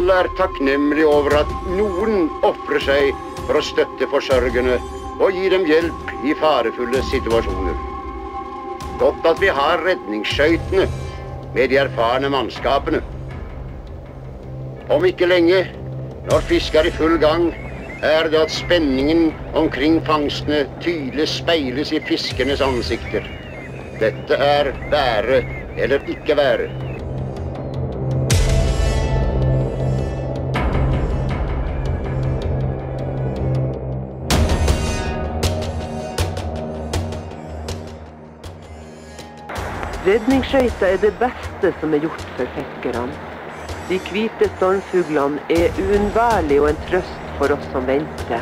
alle er takknemlige over at noen offrer seg for å støtte forsørgerne og gi dem hjelp i farefulle situasjoner. Godt at vi har redningsskøytene med de erfarne mannskapene. Om ikke lenge, når fisk er i full gang, er det at spenningen omkring fangstene tydelig speiles i fiskernes ansikter. Dette er være eller ikke være. Redningsskøyta er det beste som er gjort for fiskerne. De hvite stormfuglene er uunnværlige og en trøst for oss som venter.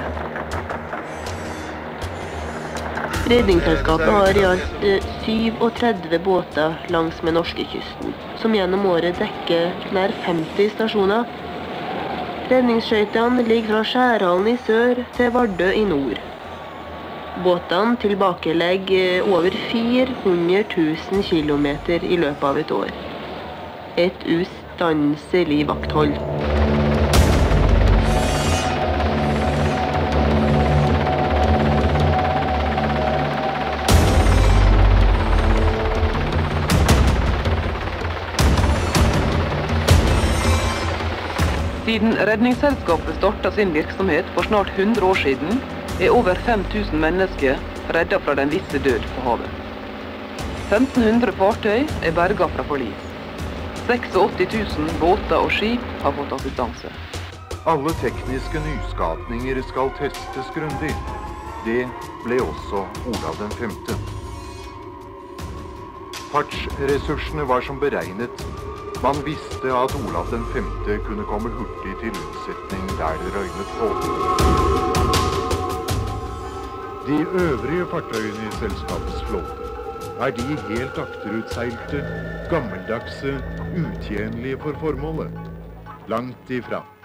Redningsselskapet har i alt 37 båter langs med norskekysten, som gjennom året dekker nær 50 stasjoner. Redningsskøytene ligger fra Skjærhallen i sør til Vardø i nord. Båtene tilbakelegger over 400 000 kilometer i løpet av et år. Et ustanselig vakthold. Siden Redningsselskapet startet sin virksomhet for snart 100 år siden, er over 5000 mennesker reddet fra den visse død på havet. 1500 fartøy er berget fra forlis. 86 000 båter og skip har fått assistanse. Alle tekniske nyskapninger skal testes grundig. Det ble også Olav den 5. Fartsressursene var som beregnet. Man visste at Olav den 5. kunne komme hurtig til unnsetning der det røynet på. De øvrige fartøyene i selskapets flåte er de helt akterutseilte, gammeldagse, utjenlige for formålet. Langt ifra.